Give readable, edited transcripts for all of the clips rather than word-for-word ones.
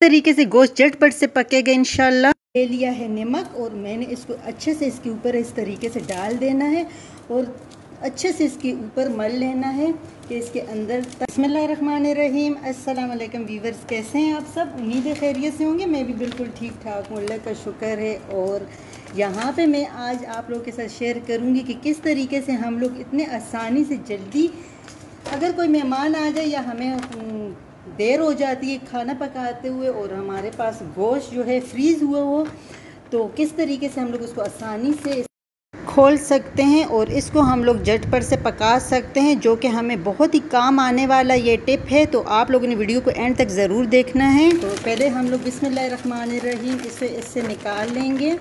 तरीके से गोश्त झटपट से पकेगा इंशाल्लाह। ले लिया है नमक और मैंने इसको अच्छे से इसके ऊपर इस तरीके से डाल देना है और अच्छे से इसके ऊपर मल लेना है कि इसके अंदर। बिस्मिल्लाहिर्रहमानिर्रहीम। अस्सलाम वालेकुम व्यूअर्स, कैसे हैं आप सब? उम्मीद है खैरियत से होंगे। मैं भी बिल्कुल ठीक ठाक हूँ, अल्लाह का शुक्र है। और यहाँ पे मैं आज आप लोगों के साथ शेयर करूँगी कि किस तरीके से हम लोग इतने आसानी से जल्दी, अगर कोई मेहमान आ जाए या हमें देर हो जाती है खाना पकाते हुए और हमारे पास गोश्त जो है फ्रीज़ हुआ हो, तो किस तरीके से हम लोग उसको आसानी से खोल सकते हैं और इसको हम लोग झटपट से पका सकते हैं, जो कि हमें बहुत ही काम आने वाला ये टिप है। तो आप लोगों ने वीडियो को एंड तक ज़रूर देखना है। तो पहले हम लोग बिस्मिल्लाहिर्रहमानिर्रहीम इससे निकाल लेंगे।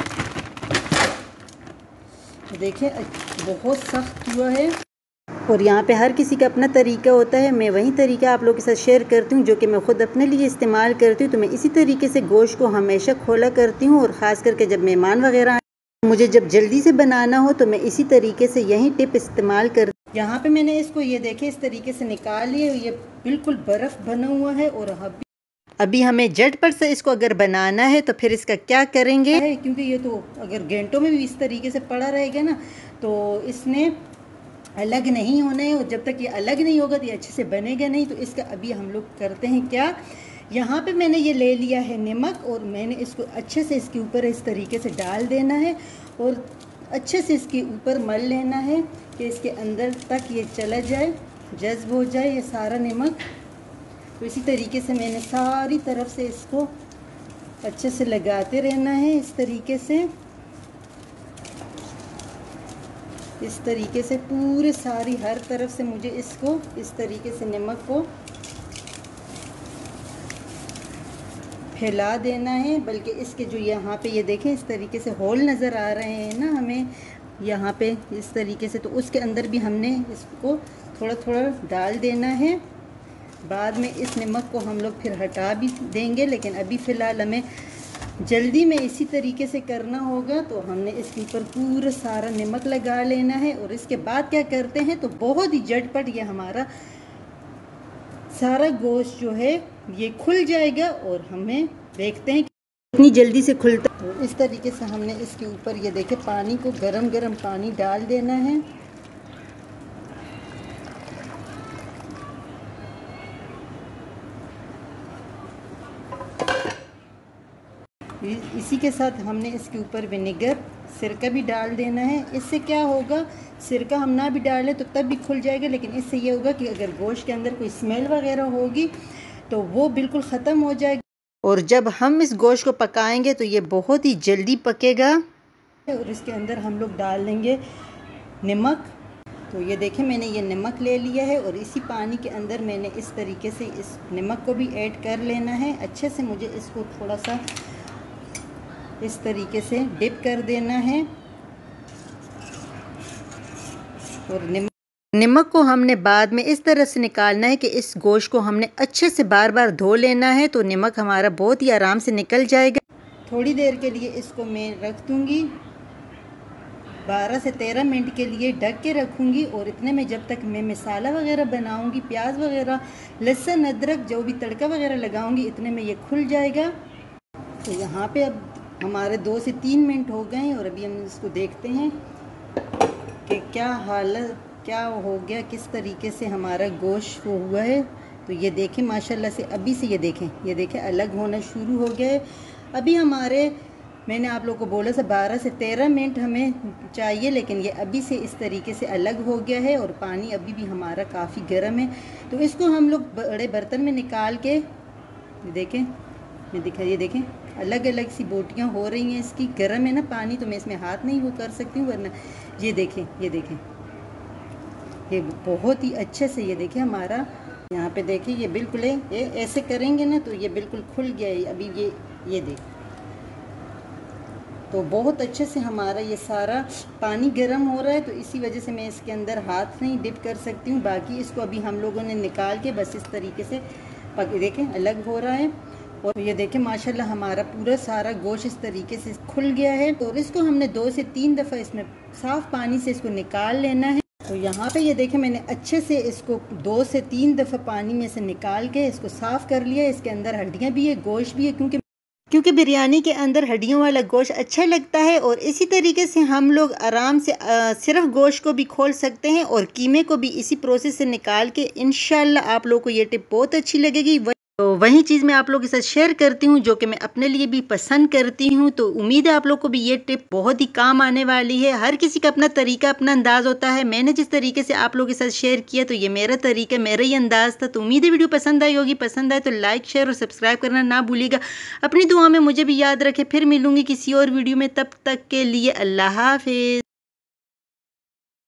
देखिए बहुत सख्त हुआ है और यहाँ पे हर किसी का अपना तरीका होता है। मैं वही तरीका आप लोगों के साथ शेयर करती हूँ जो कि मैं ख़ुद अपने लिए इस्तेमाल करती हूँ। तो मैं इसी तरीके से गोश्त को हमेशा खोला करती हूँ और ख़ास करके जब मेहमान वगैरह मुझे जब जल्दी से बनाना हो तो मैं इसी तरीके से यही टिप इस्तेमाल कर। यहाँ पे मैंने इसको ये देखे इस तरीके से निकाल लिया। ये बिल्कुल बर्फ़ बना हुआ है और अभी हमें झटपट से इसको अगर बनाना है तो फिर इसका क्या करेंगे, क्योंकि ये तो अगर घंटों में भी इस तरीके से पड़ा रहेगा ना तो इसने अलग नहीं होना है। और जब तक ये अलग नहीं होगा तो ये अच्छे से बनेगा नहीं। तो इसका अभी हम लोग करते हैं क्या, यहाँ पे मैंने ये ले लिया है नमक और मैंने इसको अच्छे से इसके ऊपर इस तरीके से डाल देना है और अच्छे से इसके ऊपर मल लेना है कि इसके अंदर तक ये चला जाए, जज्ब हो जाए ये सारा नमक। तो इसी तरीके से मैंने सारी तरफ से इसको अच्छे से लगाते रहना है। इस तरीके से पूरे सारी हर तरफ से मुझे इसको इस तरीके से नमक को फैला देना है। बल्कि इसके जो यहाँ पे ये देखें इस तरीके से होल नज़र आ रहे हैं ना हमें यहाँ पे इस तरीके से, तो उसके अंदर भी हमने इसको थोड़ा थोड़ा डाल देना है। बाद में इस नमक को हम लोग फिर हटा भी देंगे, लेकिन अभी फ़िलहाल हमें जल्दी में इसी तरीके से करना होगा। तो हमने इसके ऊपर पूरा सारा नमक लगा लेना है और इसके बाद क्या करते हैं तो बहुत ही झटपट ये हमारा सारा गोश्त जो है ये खुल जाएगा और हमें देखते हैं इतनी जल्दी से खुलता। तो इस तरीके से हमने इसके ऊपर ये देखे पानी को गरम पानी डाल देना है। इसी के साथ हमने इसके ऊपर विनेगर सिरका भी डाल देना है। इससे क्या होगा, सिरका हम ना भी डालें तो तब भी खुल जाएगा, लेकिन इससे ये होगा कि अगर गोश्त के अंदर कोई स्मेल वगैरह होगी तो वो बिल्कुल ख़त्म हो जाएगी और जब हम इस गोश्त को पकाएंगे तो ये बहुत ही जल्दी पकेगा। और इसके अंदर हम लोग डाल लेंगे नमक। तो ये देखें मैंने ये नमक ले लिया है और इसी पानी के अंदर मैंने इस तरीके से इस नमक को भी ऐड कर लेना है। अच्छे से मुझे इसको थोड़ा सा इस तरीके से डिप कर देना है और नमक को हमने बाद में इस तरह से निकालना है कि इस गोश्त को हमने अच्छे से बार बार धो लेना है, तो नमक हमारा बहुत ही आराम से निकल जाएगा। थोड़ी देर के लिए इसको मैं रख दूँगी, 12 से 13 मिनट के लिए ढक के रखूँगी। और इतने में जब तक मैं मसाला वगैरह बनाऊँगी, प्याज वगैरह, लहसुन, अदरक जो भी तड़का वगैरह लगाऊँगी, इतने में ये खुल जाएगा। तो यहाँ पे अब हमारे 2 से 3 मिनट हो गए हैं और अभी हम इसको देखते हैं कि क्या हालत क्या हो गया, किस तरीके से हमारा गोश्त हुआ है। तो ये देखें माशाल्लाह से अभी से ये देखें अलग होना शुरू हो गया है। अभी हमारे मैंने आप लोगों को बोला था 12 से 13 मिनट हमें चाहिए, लेकिन ये अभी से इस तरीके से अलग हो गया है और पानी अभी भी हमारा काफ़ी गर्म है। तो इसको हम लोग बड़े बर्तन में निकाल के देखें, मैं दिखा, ये देखें अलग अलग सी बोटियाँ हो रही हैं। इसकी गर्म है ना पानी, तो मैं इसमें हाथ नहीं वो कर सकती हूँ, वरना ये देखें ये बहुत ही अच्छे से ये देखें हमारा यहाँ पे देखें ये बिल्कुल है, ये ऐसे करेंगे ना तो ये बिल्कुल खुल गया है। अभी ये देख, तो बहुत अच्छे से हमारा ये सारा पानी गर्म हो रहा है, तो इसी वजह से मैं इसके अंदर हाथ नहीं डिप कर सकती हूँ। बाकी इसको अभी हम लोगों ने निकाल के बस इस तरीके से देखें अलग हो रहा है। और ये देखें माशाल्लाह हमारा पूरा सारा गोश्त इस तरीके से खुल गया है। और इसको हमने 2 से 3 दफ़ा इसमें साफ़ पानी से इसको निकाल लेना है। तो यहाँ पे ये देखें मैंने अच्छे से इसको 2 से 3 दफ़ा पानी में से निकाल के इसको साफ़ कर लिया। इसके अंदर हड्डियाँ भी है, गोश्त भी है, क्योंकि बिरयानी के अंदर हड्डियों वाला गोश्त अच्छा लगता है। और इसी तरीके से हम लोग आराम से सिर्फ गोश्त को भी खोल सकते हैं और कीमे को भी इसी प्रोसेस से निकाल के इंशाल्लाह आप लोगों को ये टिप बहुत अच्छी लगेगी। तो वही चीज़ मैं आप लोगों के साथ शेयर करती हूँ जो कि मैं अपने लिए भी पसंद करती हूँ। तो उम्मीद है आप लोग को भी ये टिप बहुत ही काम आने वाली है। हर किसी का अपना तरीका, अपना अंदाज़ होता है। मैंने जिस तरीके से आप लोगों के साथ शेयर किया तो ये मेरा तरीका, मेरा ही अंदाज़ था। तो उम्मीद है वीडियो पसंद आई होगी। पसंद आए तो लाइक, शेयर और सब्सक्राइब करना ना भूलिएगा। अपनी दुआ में मुझे भी याद रखें। फिर मिलूँगी किसी और वीडियो में, तब तक के लिए अल्लाह हाफिज़।